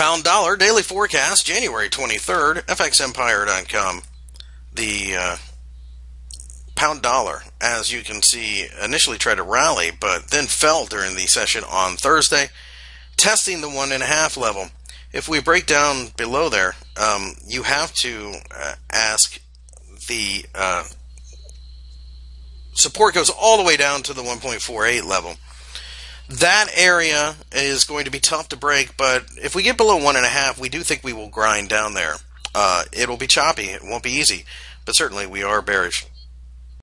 Pound dollar daily forecast, January 23rd, FXEmpire.com. The pound dollar, as you can see, initially tried to rally, but then fell during the session on Thursday, testing the 1.5 level. If we break down below there, you have to ask the support goes all the way down to the 1.48 level. That area is going to be tough to break, but if we get below 1.5, we do think we will grind down there. It'll be choppy. It won't be easy, but certainly we are bearish.